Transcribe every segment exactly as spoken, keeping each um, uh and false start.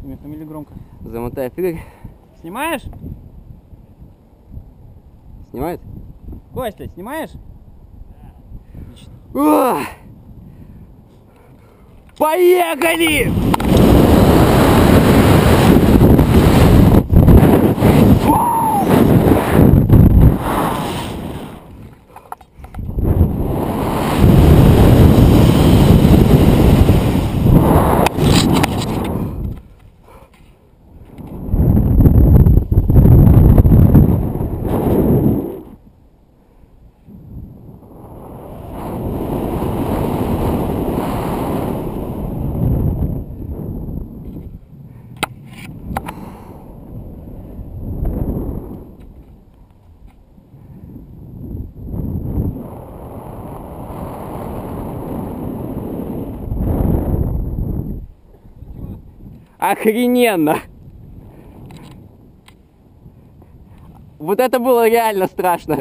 Имя, фамилия громко. Замотай фиг. Снимаешь? Снимает? Костя, снимаешь? О! Поехали! Охрененно! Вот это было реально страшно.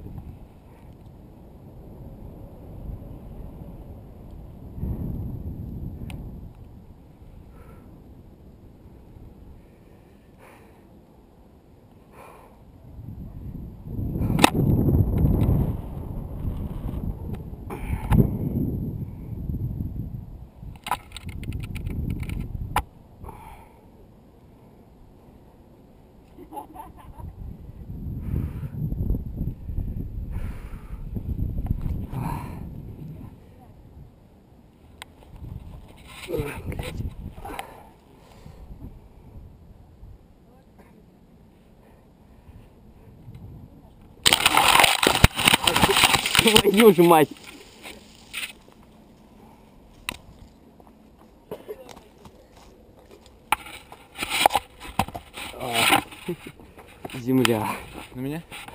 Твою ж мать! Земля. На меня?